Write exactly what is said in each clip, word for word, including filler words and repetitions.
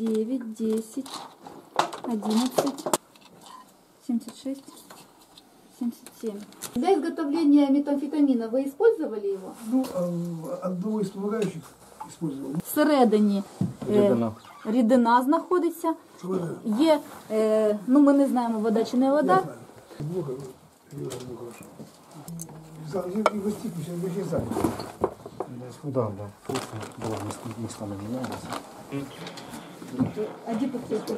девять, десять, одиннадцать, семьдесят шесть, семьдесят семь. Для изготовления метамфетамина вы использовали его? Ну, одного из помогающих использовал. Всередині е, рідина знаходиться. Є, е, ну ми не знаємо, вода чи не вода. Да, да. Было местами менялось. А где подсветка?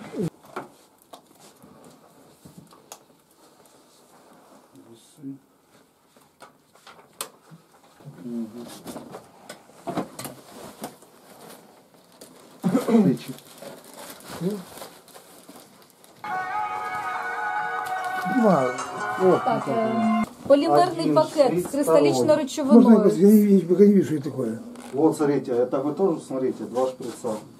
Так, э, полимерный пакет с кристалличной речевиной. Можно я, я пока не вижу, что это такое. Вот, смотрите, это вы тоже смотрите, два шприца.